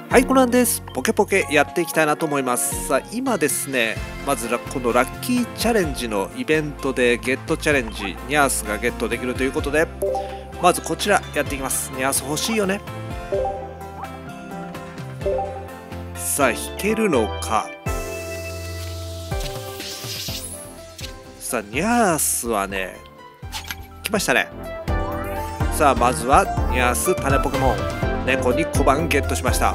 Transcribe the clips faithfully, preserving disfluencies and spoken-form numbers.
はい、コナンです。ポケポケやっていきたいなと思います。さあ、今ですね、まずこのラッキーチャレンジのイベントでゲットチャレンジ、ニャースがゲットできるということで、まずこちらやっていきます。ニャース欲しいよね。さあ、引けるのか。さあ、ニャースはね、来ましたね。さあ、まずはニャース種ポケモン。猫に小判ゲットしました。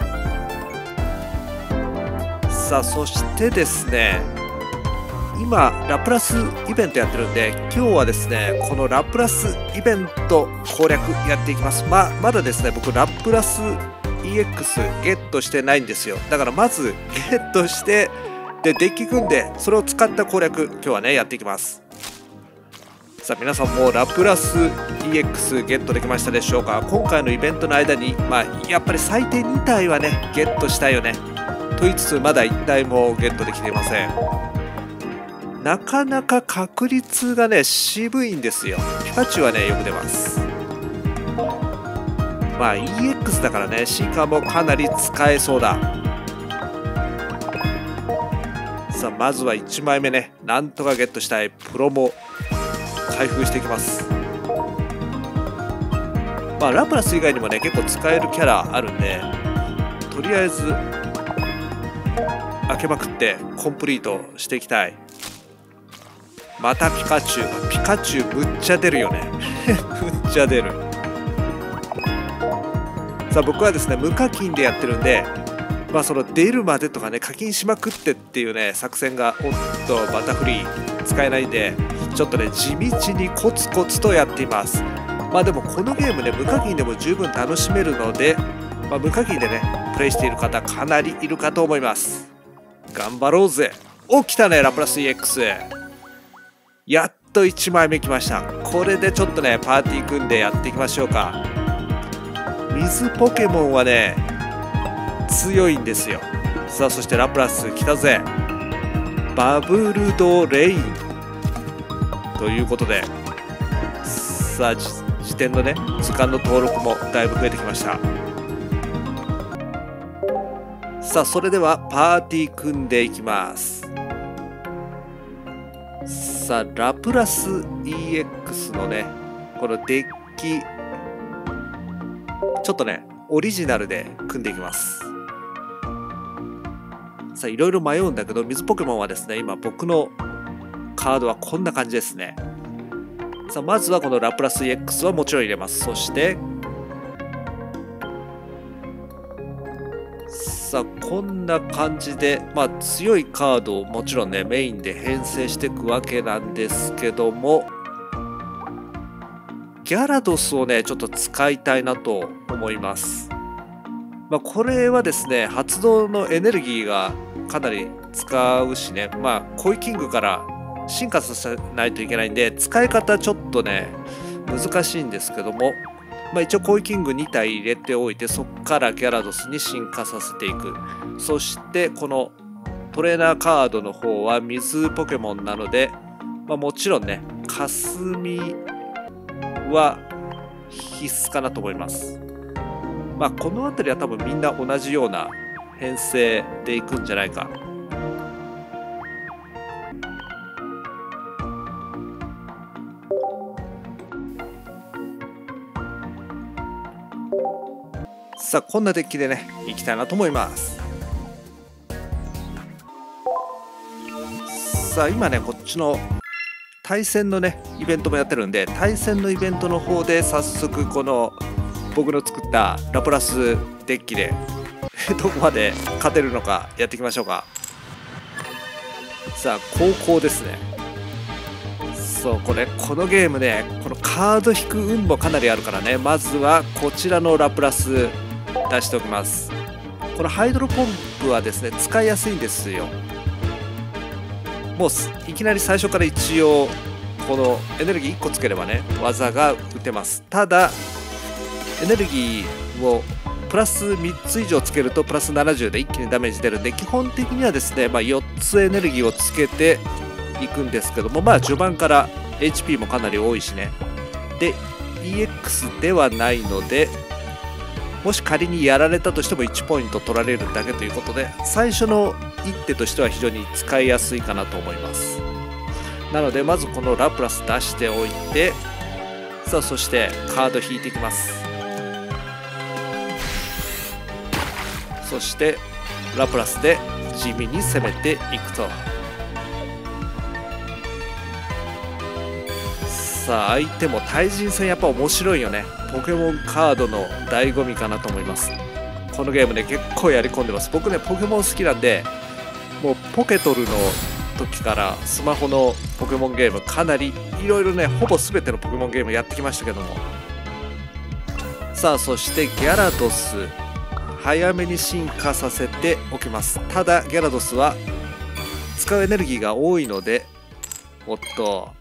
さあ、そしてですね、今ラプラスイベントやってるんで、今日はですねこのラプラスイベント攻略やっていきます。ままだですね僕ラプラス イーエックス ゲットしてないんですよ。だからまずゲットしてでデッキ組んでそれを使った攻略今日はねやっていきます。さあ皆さんもラプラス イーエックス ゲットできましたでしょうか。今回のイベントの間にまあやっぱり最低に体はねゲットしたいよねと言いつつまだいち体もゲットできていません。なかなか確率がね渋いんですよ。ピカチュウはねよく出ます。まあ イーエックス だからねシーカーもかなり使えそうだ。さあまずはいちまいめねなんとかゲットしたいプロも開封していきます。まあラプラス以外にもね結構使えるキャラあるんでとりあえず開けまくってコンプリートしていきたい。またピカチュウ。ピカチュウむっちゃ出るよねむっちゃ出る。さあ僕はですね無課金でやってるんでまあその出るまでとかね課金しまくってっていうね作戦がおっとバタフリー使えないんでちょっとね地道にコツコツとやっています。まあでもこのゲームね無課金でも十分楽しめるので、まあ、無課金でねプレイしている方かなりいるかと思います。頑張ろうぜ。お来たねラプラス イーエックス。やっといちまいめきました。これでちょっとねパーティー組んでやっていきましょうか。水ポケモンはね強いんですよ。さあそしてラプラス来たぜ。バブルドレインということでさあ時点のね図鑑の登録もだいぶ増えてきました。さあそれではパーティー組んでいきます。さあラプラス イーエックス のねこのデッキちょっとねオリジナルで組んでいきます。さあいろいろ迷うんだけど水ポケモンはですね今僕のカードはこんな感じですね。さあまずはこのラプラス イーエックス はもちろん入れます。そしてさあこんな感じで、まあ、強いカードをもちろんねメインで編成していくわけなんですけどもギャラドスをねちょっと使いたいなと思います。まあ、これはですね発動のエネルギーがかなり使うしねまあコイキングから進化させないといけないんで使い方ちょっとね難しいんですけどもまあ、一応コイキングに体入れておいてそこからギャラドスに進化させていく。そしてこのトレーナーカードの方は水ポケモンなので、まあ、もちろんね霞は必須かなと思います。まあこの辺りは多分みんな同じような編成でいくんじゃないか。さあこんなデッキでねいきたいなと思います。さあ今ねこっちの対戦のねイベントもやってるんで対戦のイベントの方で早速この僕の作ったラプラスデッキでどこまで勝てるのかやっていきましょうか。さあ後攻ですね。そうこれこのゲームねこのカード引く運もかなりあるからねまずはこちらのラプラス出しておきます。このハイドロポンプはですね使いやすいんですよ。もういきなり最初から一応このエネルギーいっこつければね技が打てます。ただエネルギーをプラスみっつ以上つけるとプラスななじゅうで一気にダメージ出るんで基本的にはですね、まあ、よっつエネルギーをつけていくんですけどもまあ序盤から エイチピー もかなり多いしねで イーエックス ではないのでももし仮にやられたとしてもいちポイント取られるだけということで、最初の一手としては非常に使いやすいかなと思います。なのでまずこのラプラス出しておいて、さあそしてカード引いていきます。そしてラプラスで地味に攻めていくと。さあ相手も対人戦やっぱ面白いよね。ポケモンカードの醍醐味かなと思います。このゲームね結構やり込んでます。僕ねポケモン好きなんで、もうポケトルの時からスマホのポケモンゲームかなりいろいろね、ほぼ全てのポケモンゲームやってきましたけども。さあそしてギャラドス早めに進化させておきます。ただギャラドスは使うエネルギーが多いので、おっと、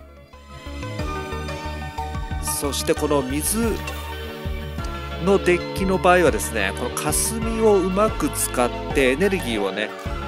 そしてこの水のデッキの場合はですね、この霞をうまく使ってエネルギーをね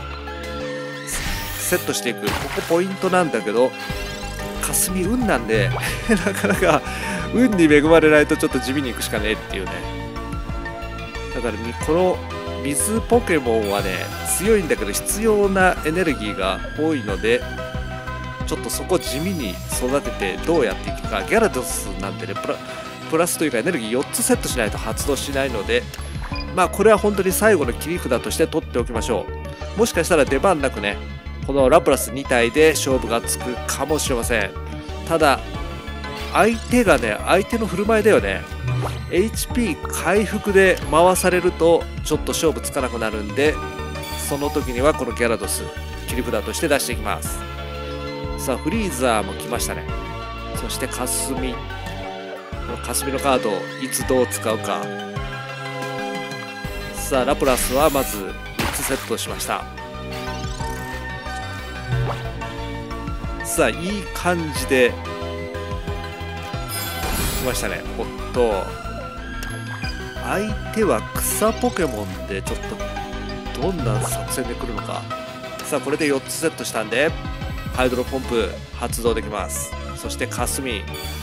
セットしていく、ここポイントなんだけど、霞運なんでなかなか運に恵まれないとちょっと地味にいくしかねえっていうね。だからこの水ポケモンはね強いんだけど必要なエネルギーが多いので、ちょっとそこ地味に育ててどうやっていくか。ギャラドスなんてねプラプラスというかエネルギーよっつセットしないと発動しないので、まあこれは本当に最後の切り札として取っておきましょう。もしかしたら出番なくねこのラプラスに体で勝負がつくかもしれません。ただ相手がね相手の振る舞いだよね。 エイチピー 回復で回されるとちょっと勝負つかなくなるんで、その時にはこのギャラドス切り札として出していきます。さあフリーザーも来ましたね。そして霞、この霞のカードをいつどう使うか。さあラプラスはまずみっつセットしました。さあいい感じで来ましたね。おっと、相手は草ポケモンでちょっとどんな作戦で来るのか。さあこれでよっつセットしたんでハイドロポンプ発動できます。そして霞、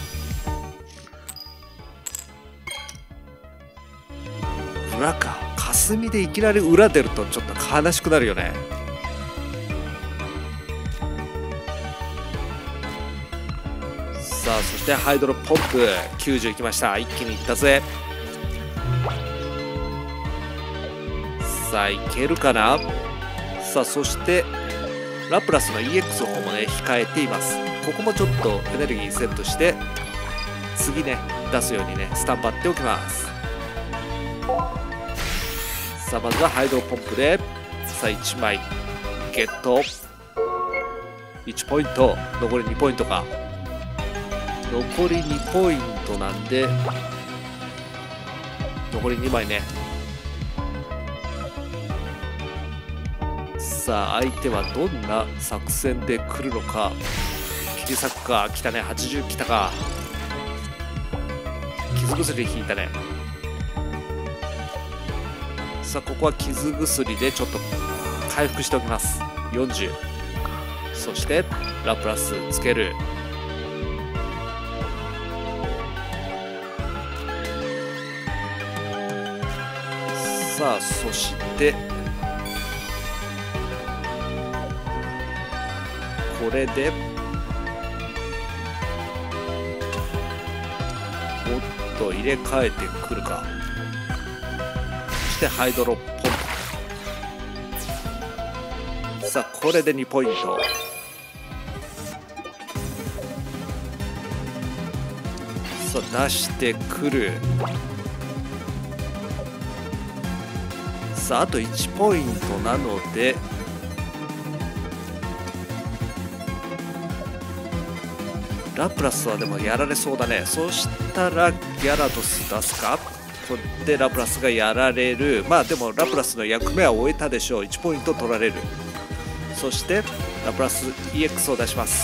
裏か。霞でいきなり裏出るとちょっと悲しくなるよね。さあそしてハイドロポンプきゅうじゅういきました。一気にいったぜ。さあいけるかな。さあそしてラプラスの イーエックス の方もね控えています。ここもちょっとエネルギーセットして次ね出すようにねスタンバっておきます。さあまずはハイドロポンプでさあいちまいゲット。いちポイント、残りにポイントか。残りにポイントなんで残りにまいね。さあ相手はどんな作戦で来るのか。切り裂くか。来たね。はちじゅう来たか。傷薬引いたね。さあここは傷薬でちょっと回復しておきます。よんじゅう。そしてラプラスつける。さあそしてこれでおっと入れ替えてくるか。そしてハイドロポンプ。さあこれでにポイント。さあ出してくる。さああといちポイントなのでラプラスはでもやられそうだね。そしたらギャラドス出すか。これでラプラスがやられる。まあでもラプラスの役目は終えたでしょう。いちポイント取られる。そしてラプラス イーエックス を出します。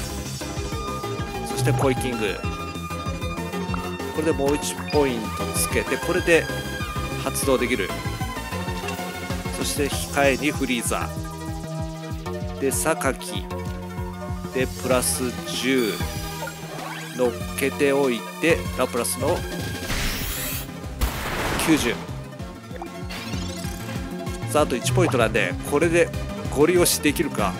そしてポイキング。これでもういちポイントつけてこれで発動できる。そして控えにフリーザで榊でプラスじゅう乗っけておいてラプラスのきゅうじゅう。さああといちポイントなんで、これでゴリ押しできるか。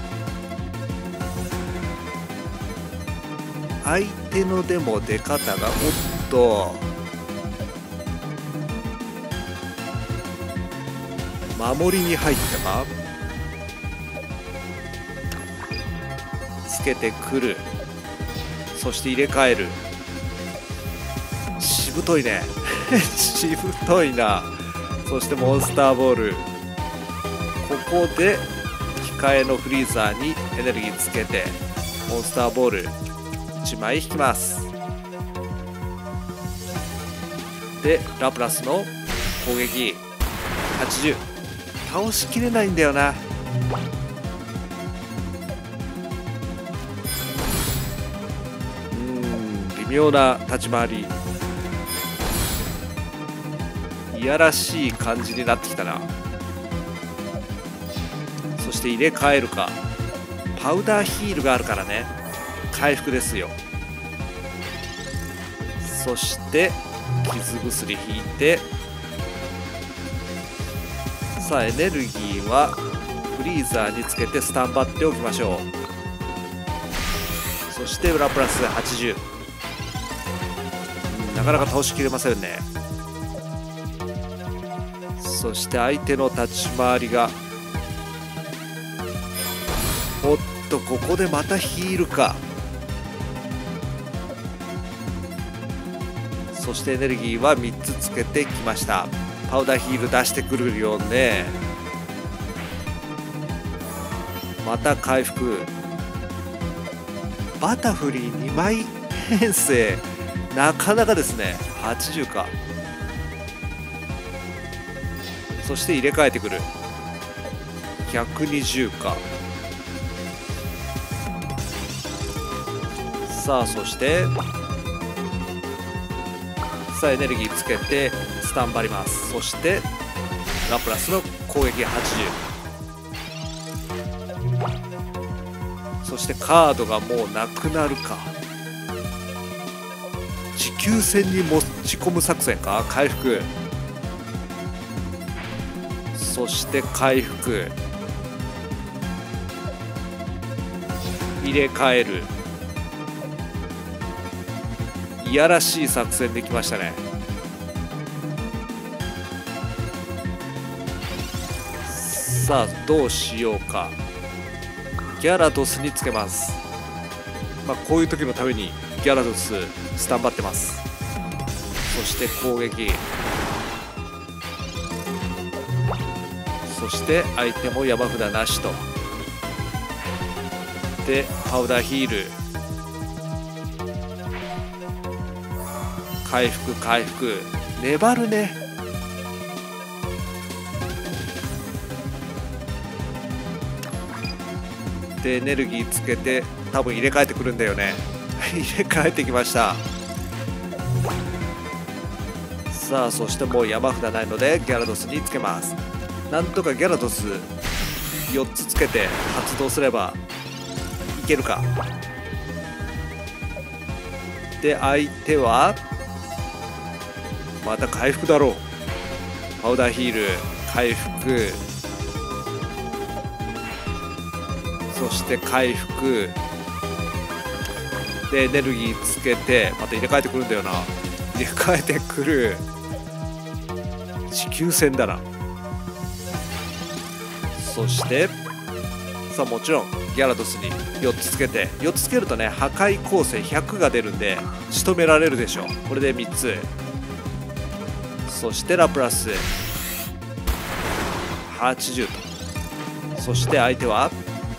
相手のでも出方が、おっと守りに入ったか。つけてくる。そして入れ替える。しぶといねしぶといな。そしてモンスターボール、ここで控えのフリーザーにエネルギーつけてモンスターボールいちまい引きます。でラプラスの攻撃はちじゅう、倒しきれないんだよな。うーん微妙な立ち回り、いやらしい感じになってきたな。そして入れ替えるか。パウダーヒールがあるからね、回復ですよ。そして傷薬引いて、さあエネルギーはフリーザーにつけてスタンバっておきましょう。そして裏プラスはちじゅう、うん、なかなか倒しきれませんね。そして相手の立ち回りが、おっとここでまたヒールか。そしてエネルギーはみっつつけてきました。パウダーヒール出してくるよね。また回復。バタフリーにまい編成、なかなかですね。はちじゅうか。そして入れ替えてくる。ひゃくにじゅうか。さあそしてさあエネルギーつけてスタンバります。そしてラプラスの攻撃はちじゅう。そしてカードがもうなくなるか。持久戦に持ち込む作戦か。回復。そして回復。入れ替える。いやらしい作戦できましたね。さあどうしようか。ギャラドスにつけます。まあこういう時のためにギャラドススタンバってます。そして攻撃。そして相手も山札なしと。でパウダーヒール。回復回復。粘るね。でエネルギーつけて多分入れ替えてくるんだよね入れ替えてきました。さあそしてもう山札ないのでギャラドスにつけます。なんとかギャラドスよっつつけて発動すればいけるか。で相手はまた回復だろう。パウダーヒール回復。そして回復でエネルギーつけてまた入れ替えてくるんだよな。入れ替えてくる。持久戦だな。そしてさあもちろんギャラドスによっつつけて、よっつつけるとね破壊構成ひゃくが出るんで仕留められるでしょう。これでみっつ。そしてラプラスはちじゅうと。そして相手は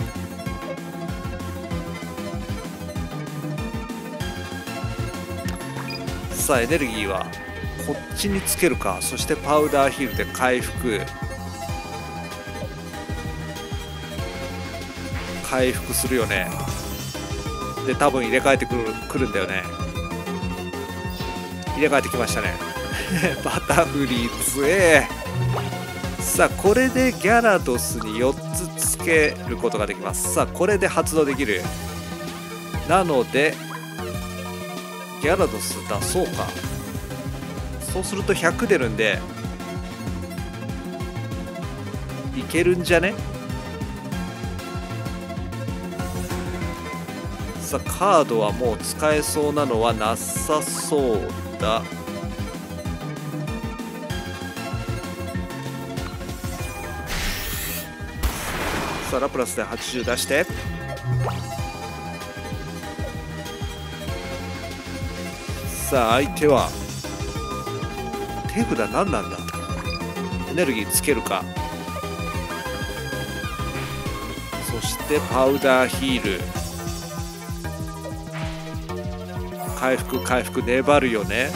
さあエネルギーはこっちにつけるか。そしてパウダーヒールで回復。回復するよね。で多分入れ替えてくるくるんだよね。入れ替えてきましたねバタフリー強え。さあこれでギャラドスによっつつけることができます。さあこれで発動できる。なのでギャラドス出そうか。 そうするとひゃく出るんでいけるんじゃね。さあカードはもう使えそうなのはなさそうだ。さあラプラスではちじゅう出して、さあ相手は手札何なんだ。エネルギーつけるか。そしてパウダーヒール、回復回復粘るよね。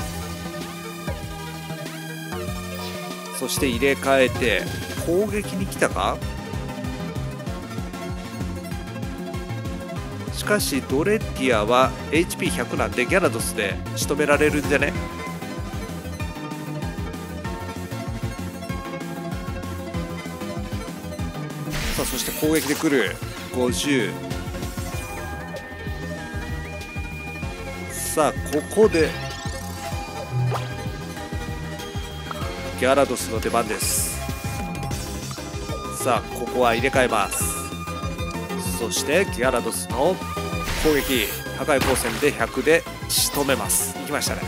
そして入れ替えて攻撃に来たか。しかしドレッティアは エイチピーひゃく なんでギャラドスで仕留められるんじゃね。さあそして攻撃でくるごじゅう。さあここでギャラドスの出番です。さあここは入れ替えます。そしてギャラドスの攻撃破壊光線でひゃくで仕留めます。いきましたね。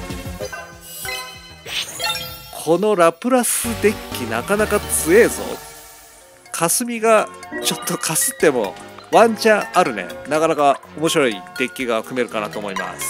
このラプラスデッキなかなか強えぞ。霞がちょっとかすってもワンチャンあるね。なかなか面白いデッキが組めるかなと思います。